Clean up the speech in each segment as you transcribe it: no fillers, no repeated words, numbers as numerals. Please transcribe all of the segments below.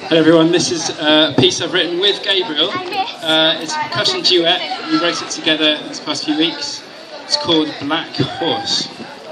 Hello everyone, this is a piece I've written with Gabriel. It's a percussion duet. We wrote it together these past few weeks. It's called Black Horse.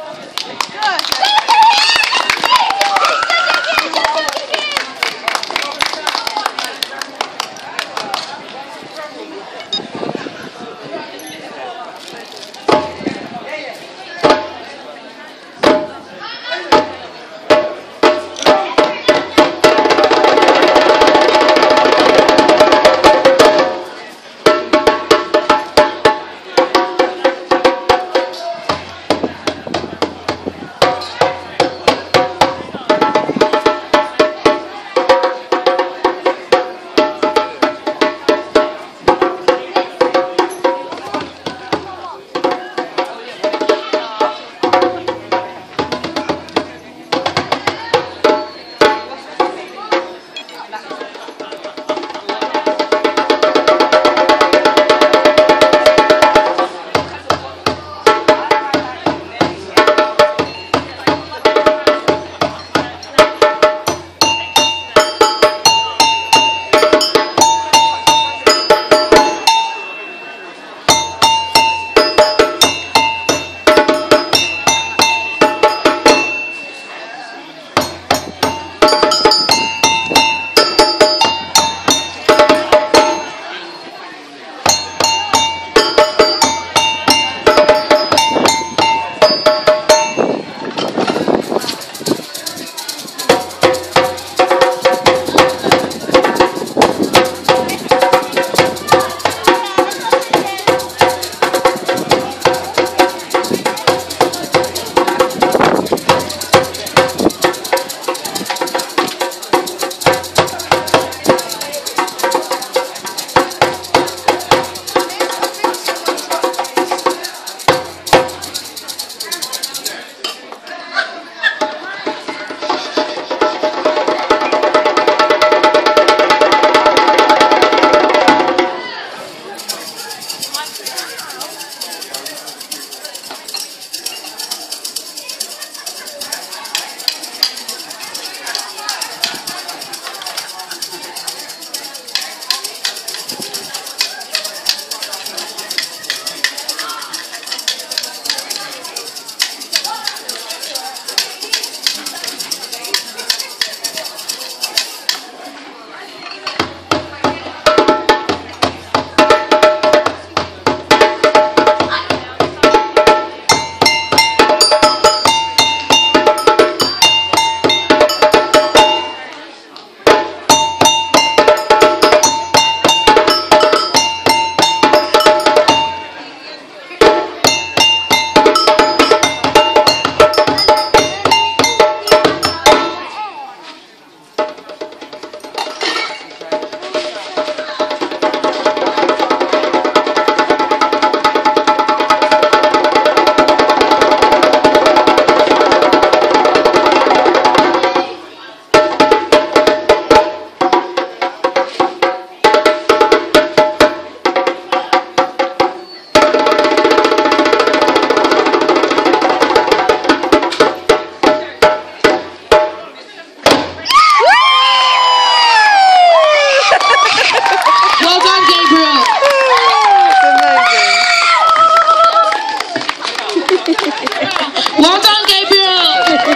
Well done, Gabriel!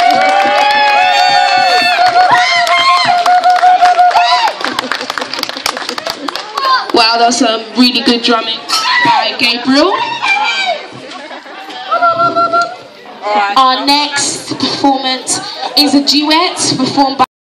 Wow, that's some really good drumming by Gabriel. Our next performance is a duet performed by